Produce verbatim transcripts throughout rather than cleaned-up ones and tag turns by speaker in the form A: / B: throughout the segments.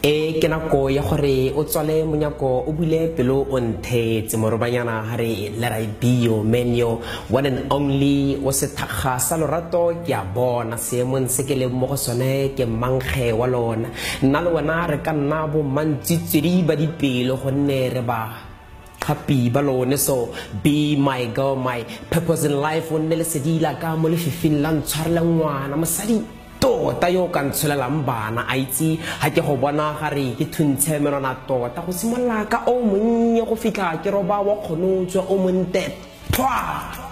A: e ke nako ya gore o tswale monyako o bule pelo o nthetse morobanyana hare let I be your man, your one and only o se thakga sa lorato ke a bona seemong se ke le mo go sone ke mangge wa lona nna le wena re ka nna bo mantsitsedi ba dipelo gonne re ba happy balone. So be my girl, my purpose in life o nne le sedila ka mo le fifin la ntshwarela ngwana mosadi tota yo ka ntsholelang bana a itse ha ke go bona gare ke thuntshe menona tota go simolla ka o monnye go fitlha ke roba wa kgonotswe o monte pwa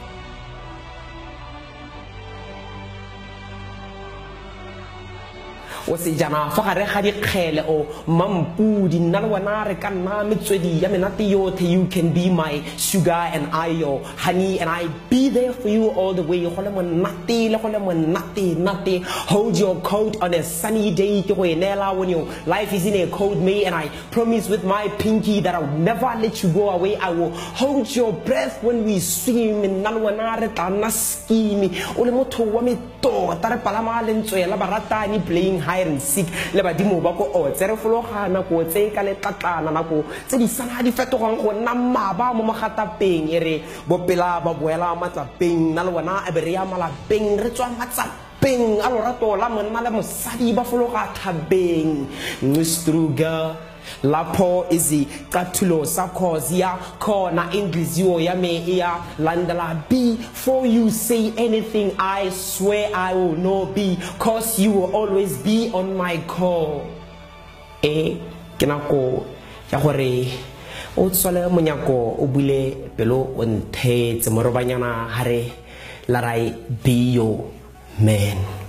A: o se jana fa gare ga dikgele o mampudi nna le wena re ka nna metswedi ya menate yotlhe. You can be my sugar and I your honey and I be there for you all the way. Go le monate le go le monate nate. Hold your coat on a sunny day ke go enela when your life is in a cold May, and I promise with my pinky that I will never let you go away. I will hold your breath when we swim. Nna le wena re tla nna skimi o le motho wa me tota re palama lentswela baratani playing hide and seek le badimo ba go o tsere fologana go tse ka le tlatlana nako tse di sana di fetogang go nna maba mo magatapeng ere bopela ba boela matsapeng na le wena a be re ya malapeng re tswa matsapeng a lorato la monna le mosadi ba fologa thabeng ngistruga lapho izi qathulo sakho ziya khona ingliziyo yami iya landela before you say anything I swear I will not be, cause you will always be on my call. E ke nako ya gore o tsole monyako o bule pelo o nthetse morobanyana hare la rai be your man.